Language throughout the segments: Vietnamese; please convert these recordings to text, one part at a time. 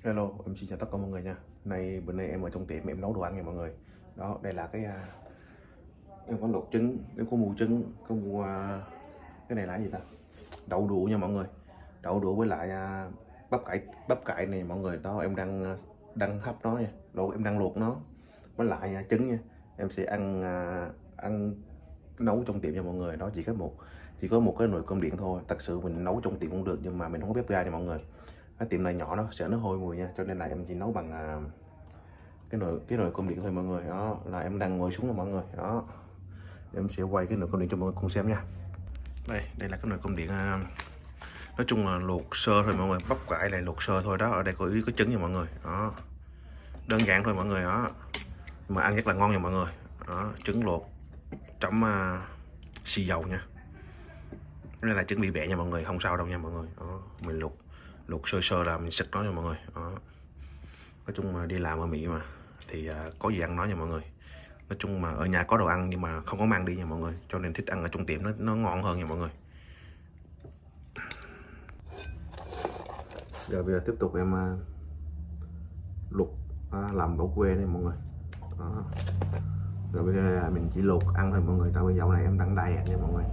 Hello, em xin chào tất cả mọi người nha. Bữa nay em ở trong tiệm em nấu đồ ăn nha mọi người. Đó, đây là em có luộc trứng, em có mua trứng, có mua cái này là cái gì ta? Đậu đũa nha mọi người. Đậu đũa với lại bắp cải này mọi người. Đó em đang hấp nó nha. Đồ em đang luộc nó với lại trứng nha. Em sẽ ăn nấu trong tiệm nha mọi người. Đó chỉ có một cái nồi cơm điện thôi. Thật sự mình nấu trong tiệm cũng được nhưng mà mình không có bếp ga nha mọi người. Cái tiệm này nhỏ, nó sợ nó hôi mùi nha, cho nên là em chỉ nấu bằng cái nồi cơm điện thôi mọi người. Đó là em đang ngồi xuống rồi mọi người. Đó em sẽ quay cái nồi cơm điện cho mọi người cùng xem nha. Đây là cái nồi cơm điện, nói chung là luộc sơ thôi mọi người, bắp cải lại luộc sơ thôi. Đó, ở đây có trứng nha mọi người. Đó, đơn giản thôi mọi người. Đó mà ăn rất là ngon nha mọi người. Đó, trứng luộc chấm xì dầu nha. Đây là trứng bị bẹ nha mọi người, không sao đâu nha mọi người. Đó, mình luộc sơ sơ là mình xịt nó nha mọi người. Đó, nói chung mà đi làm ở Mỹ mà thì có gì ăn nó nha mọi người. Nói chung mà ở nhà có đồ ăn nhưng mà không có mang đi nha mọi người, cho nên thích ăn ở trong tiệm nó ngon hơn nha mọi người. Giờ bây giờ tiếp tục em luộc làm đậu que đây mọi người. Đó. Rồi bây giờ mình chỉ luộc ăn thôi mọi người, tại vì dạo này em đang diet nha mọi người.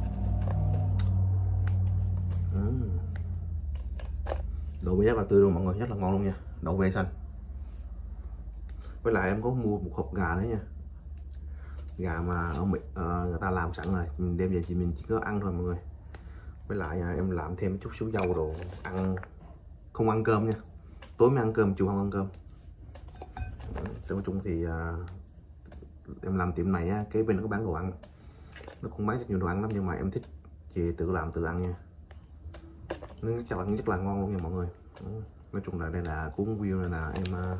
Đậu que rất là tươi luôn mọi người, rất là ngon luôn nha, đậu que xanh. Với lại em có mua một hộp gà nữa nha, gà mà ở Mỹ người ta làm sẵn rồi, mình đem về mình chỉ có ăn thôi mọi người. Với lại em làm thêm chút xíu dầu đồ ăn, không ăn cơm nha, tối mới ăn cơm, chiều không ăn cơm. Nói chung thì em làm tiệm này á, kế bên nó có bán đồ ăn, nó cũng bán rất nhiều đồ ăn lắm, nhưng mà em thích thì tự làm tự ăn nha, nó rất là ngon luôn nha mọi người. Nói chung là đây là cuốn view này là em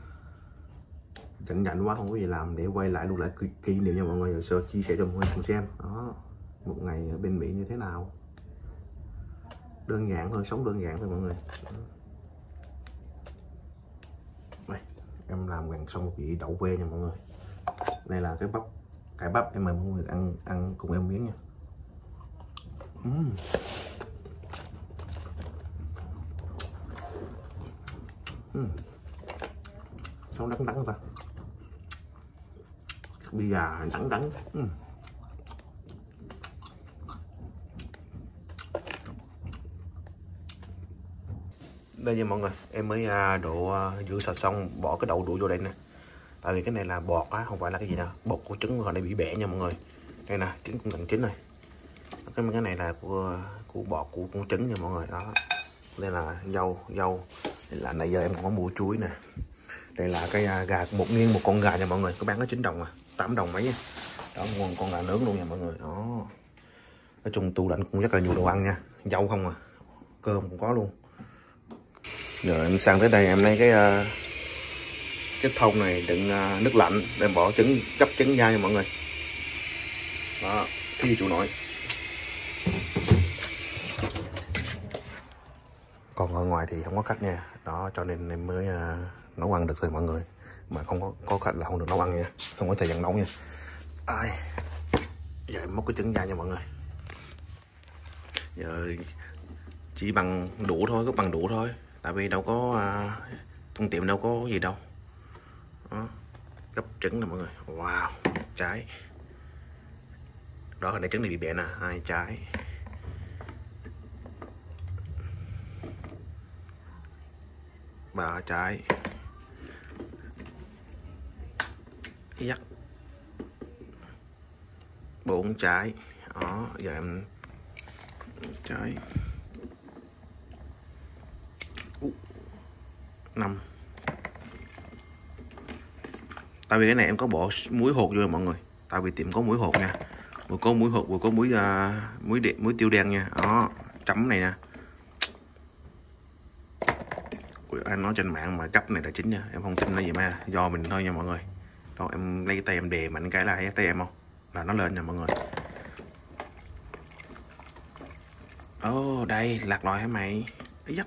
rảnh quá không có gì làm để quay lại luôn lại kỷ niệm nha mọi người, rồi chia sẻ cho mọi người cùng xem. Đó, một ngày ở bên Mỹ như thế nào, đơn giản thôi, sống đơn giản thôi mọi người. Đây, em làm gần xong một vị đậu que nha mọi người. Đây là cải bắp em mời mọi người ăn cùng em miếng nha. Sao đắng đắng ta, bì gà đắng đắng. Đây nha mọi người, em mới rửa sạch xong, bỏ cái đậu đũa vô đây nè. Tại vì cái này là bọt á, không phải là cái gì đâu, bột của trứng còn đây bị bể nha mọi người. Đây nè, trứng cũng gần chín rồi. Cái này là của bọt của con trứng nha mọi người. Đó, đây là dâu. Đây là nãy giờ em còn có mua chuối nè. Đây là cái gà, một con gà nha mọi người, có bán có 9 đồng à, 8 đồng mấy. Đó, ngon, con gà nướng luôn nha mọi người. Đó, nói chung tủ lạnh cũng rất là nhiều đồ ăn nha, dâu không à, cơm cũng có luôn. Giờ em sang tới đây em lấy cái thau này đựng nước lạnh để bỏ trứng, gấp trứng ra nha mọi người. Đó, cái gì chủ nội. Còn ở ngoài thì không có khách nha. Đó, cho nên em mới nấu ăn được thôi mọi người. Mà không có khách là không được nấu ăn nha, không có thời gian nấu nha. Giờ em móc cái trứng ra nha mọi người. Giờ chỉ bằng đũa thôi, có bằng đũa thôi, tại vì đâu có trong tiệm đâu có gì đâu. Đó, gấp trứng nè mọi người. Wow, trái. Đó, hồi nãy trứng này bị bẹ nè, 2 trái. Ba trái. Dắt. 4 trái. Đó, giờ em trái. 5. Tại vì cái này em có bỏ muối hột vô mọi người, tại vì tiệm có muối hột nha, vừa có muối hột vừa có muối tiêu đen nha. Đó, chấm này nè. Anh nói trên mạng mà cấp này là chính nha, em không tin nó gì mà do mình thôi nha mọi người. Đó, em lấy cái tay em đè mạnh cái là thấy tay em không, là nó lên nha mọi người. Đây lạc loại hả mày, dắt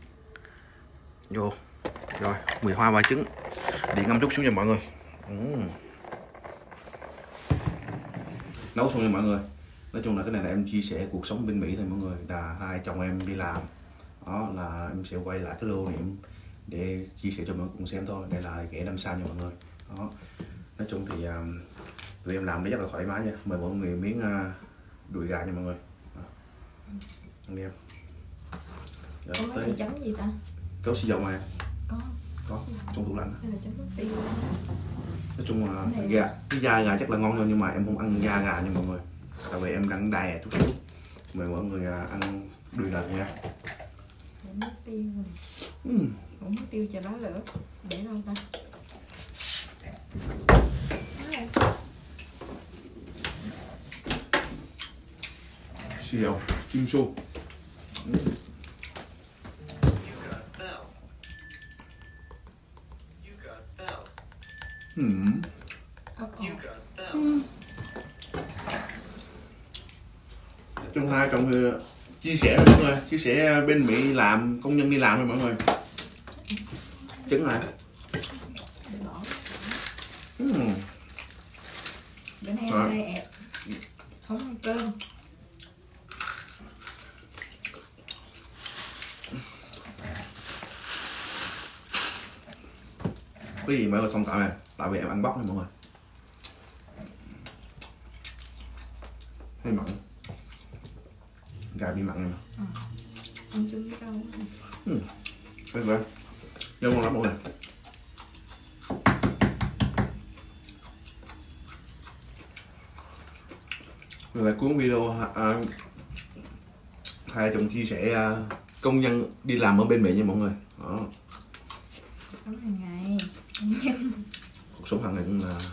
vô rồi 10 hoa 3 trứng, đi ngâm chút xuống nha mọi người. Nấu xong nha mọi người. Nói chung là cái này là em chia sẻ cuộc sống bên Mỹ thôi mọi người, là hai chồng em đi làm. Đó là em sẽ quay lại cái lưu niệm để chia sẻ cho mọi người cùng xem thôi. Đây là ghẹ đâm sao nha mọi người. Đó, nói chung thì tụi em làm nó rất là thoải mái nha. Mời mọi người miếng đùi gà nha mọi người. Anh em. Có mấy thì chấm gì ta? Có xì dầu mà. Có trong tủ lạnh. hay là chấm nước tiêu? Nói chung là gà, cái da gà chắc là ngon thôi, nhưng mà em không ăn da gà nha mọi người, tại vì em đang đài chút chút. Mời mọi người ăn đùi gà nha. Ủa nước tiêu Ủa nước tiêu chà bá lửa để đâu ta? Xì dầu kim su. Trong hai trong chia sẻ với mọi người, chia sẻ bên Mỹ làm, công nhân đi làm thôi mọi người. Trứng này để bỏ. Uhm. Bữa nay ăn đây ẹt, không ăn cơm. Cái gì mọi người thông cảm này, tại vì em ăn bắp nha mọi người. Hơi mặn, gà bị mặn này. Ăn chung với rau. Đây vậy, rau ngon lắm mọi người. Rồi lại cuối video hai chồng chia sẻ công nhân đi làm ở bên Mỹ nha mọi người. Đó. Cuộc sống hàng ngày. Cuộc sống hàng ngày cũng là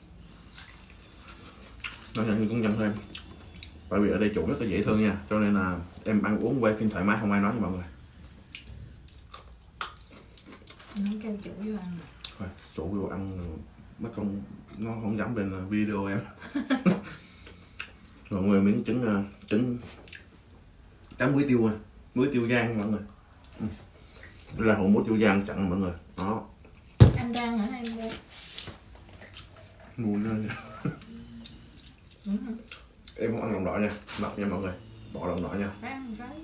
nó nhận như công nhân thôi em. Bởi vì ở đây chủ rất là dễ thương nha, cho nên là em ăn uống quay phim thoải mái, không ai nói với mọi người. Nó kêu chủ vô ăn. Thôi, chủ vô ăn mất công nó không dám lên video em. Mọi người miếng trứng trứng muối tiêu, muối tiêu rang mọi người. Đây là hộp muối tiêu rang chặn mọi người. Đó. Anh rang hả hay mua? Mua lên. Em không ăn lòng đỏ nha, mập nha mọi người, bỏ lòng đỏ nha. Ăn cái.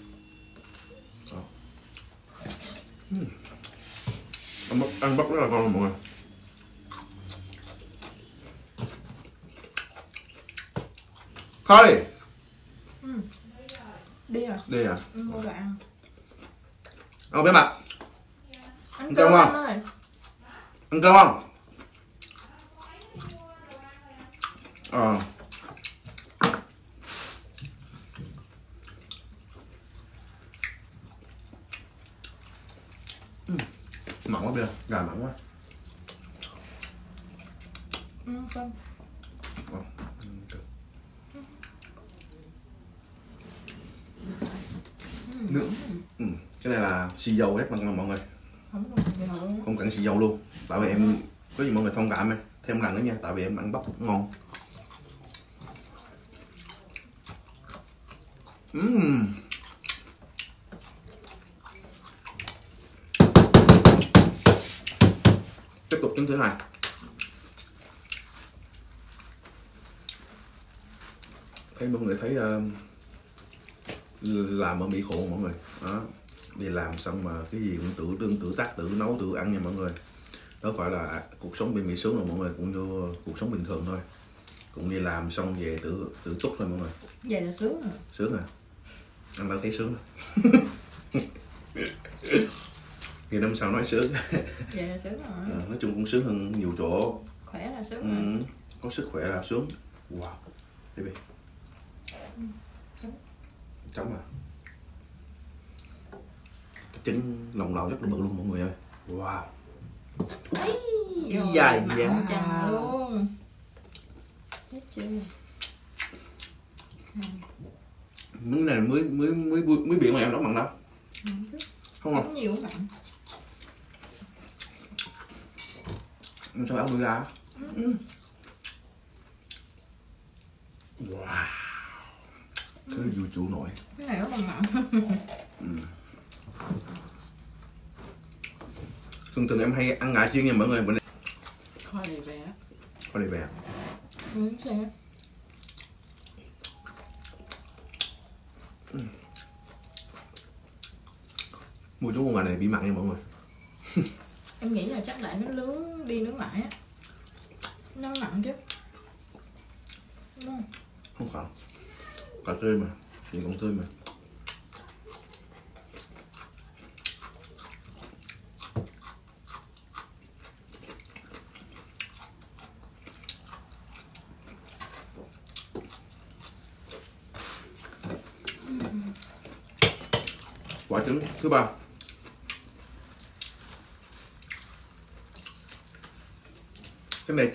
Ăn bắp rất là ngon mọi người. Thôi Đi rồi. đi à? Mua đồ ăn. Ăn bé mặt. Ăn cơm không? ơi. Ăn cơm không? Mặn quá bây giờ, gà mặn quá. Cơm. Nước. Cái này là xì dầu hết bằng mọi người. Không cần xì dầu luôn. Tại vì em có gì mọi người thông cảm thêm lần nữa nha, tại vì em ăn bắp ngon. Tiếp tục trứng thứ hai. Thấy mọi người thấy làm ở Mỹ khổ mọi người. Đó, đi làm xong mà cái gì cũng tự tác tự nấu tự ăn nha mọi người. Đó phải là cuộc sống bên Mỹ sướng rồi mọi người, cũng như cuộc sống bình thường thôi. Cũng đi làm xong về tự túc thôi mọi người. Vậy là sướng rồi. Sướng à? Anh đâu thấy sướng. Thì năm sau nói sướng. Vậy là sướng rồi. Nói chung cũng sướng hơn nhiều chỗ. Khỏe là sướng rồi. Có sức khỏe là sướng. Wow. Đây đi. Chấm à. Cái trứng lòng đào rất là bự luôn mọi người ơi. Wow. Dài mặn chành luôn. Chết chưa? Miếng này mới biển mà em nấu mặn đâu. Không không? Nhiều mặn. Em sao ăn đùi gà? Wow. Cái dù chủ nổi. Cái này rất là mặn. Thường em hay ăn gà chiên nha mọi người. Bữa nay Khoai đầy bè. Khoai đầy bè. Xe. Mua chú con gà này bị mặn nha mọi người. Em nghĩ là chắc lại nó nướng đi nướng lại á, nó mặn chứ. Đúng không? Không phải, cà tươi mà, nhìn cũng tươi mà. Quả trứng thứ ba. Cái này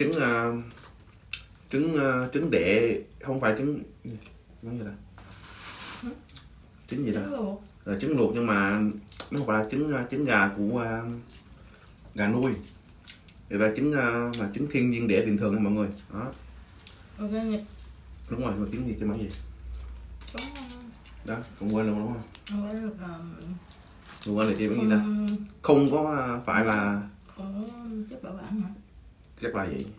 trứng đẻ, không phải trứng gì đó. Trứng gì đó? Trứng luộc. Trứng luộc nhưng mà nó không phải là trứng gà của gà nuôi. Đây là trứng thiên nhiên đẻ bình thường nha mọi người. Đó. Ok nhỉ. Đúng rồi, mà trứng gì cái máy gì? Trứng Đó, không quên luôn đúng không? không có được Không quên là chi bán gì ta? Không có phải là có chất bảo quản hả? chắc là vậy.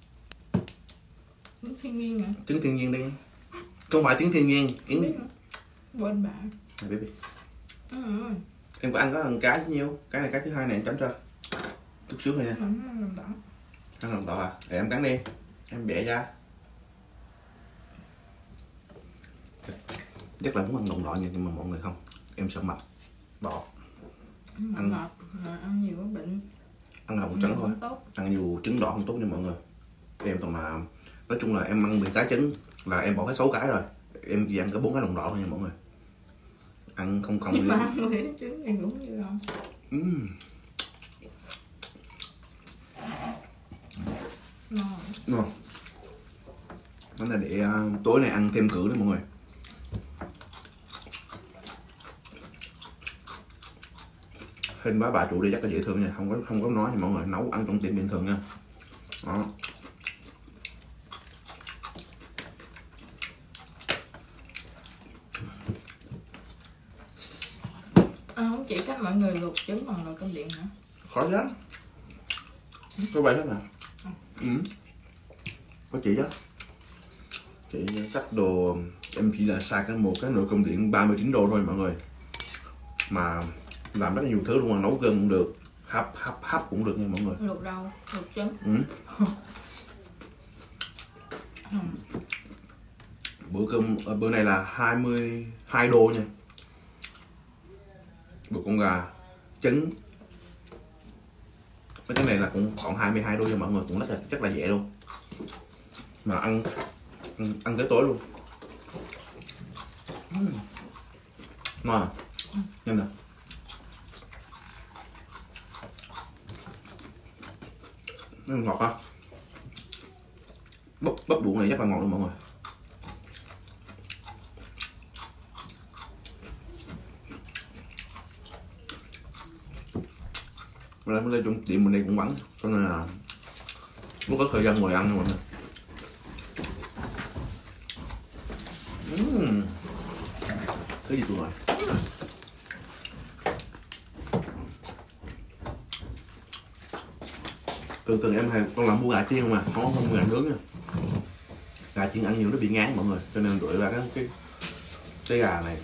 Trứng thiên nhiên hả? Trứng thiên nhiên đi. Không phải trứng thiên nhiên, Không biết nữa. Quên bạn. Này baby. Em có ăn có ăn cái nhiêu? Cái này cái thứ hai này em chấm cho. Chút xíu thôi nha. Lòng đỏ. Ăn lòng đỏ à? Để em cắn đi. Em bẻ ra. Chắc là muốn ăn lòng đỏ nha, nhưng mà mọi người không. Em sợ mập. Đỏ. Ăn ngọt, ăn nhiều có bệnh. Ăn lòng trắng thôi. Tốt. Ăn nhiều trứng đỏ không tốt nha mọi người. Em toàn là nói chung là em ăn 10 cái trứng là em bỏ hết 6 cái rồi. Em chỉ ăn có 4 cái lòng đỏ thôi nha mọi người. Ăn không Nhưng mà ăn 10 cái trứng thì cũng như không. Ngon. Nó là để tối nay ăn thêm cử đấy mọi người. Hình bá bà chủ đi chắc là dễ thương nha, không có nói nha mọi người, nấu ăn trong tiệm bình thường nha. Đó. Không chỉ cách mọi người luộc trứng bằng nồi cơm điện hả? Khó lắm. Có vậy hết nè. Có chị đó. Chị cách đồ em chỉ là xài một cái nồi cơm điện 39 đô thôi mọi người. Mà làm rất là nhiều thứ luôn, mà nấu cơm cũng được, hấp cũng được nha mọi người. Luộc rau, luộc trứng. Bữa này là 22 đô nha. Bữa con gà trứng mấy cái này là cũng khoảng 22 đô cho mọi người, cũng rất là dễ luôn, mà ăn tới tối luôn. Ngon. Nhanh nè. Nó ngọt ha. Bắp đuộng này rất là ngon luôn mọi người. Mình lên trong tiệm mình đây cũng vắng, cho nên là lúc có thời gian ngồi ăn nha mọi người. Cái gì tụi rồi. Thường em hay con làm mua gà chiên mà không gà nướng nha. Gà chiên ăn nhiều nó bị ngán mọi người, cho nên đổi ra cái gà này.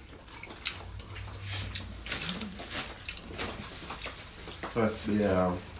Thôi bây giờ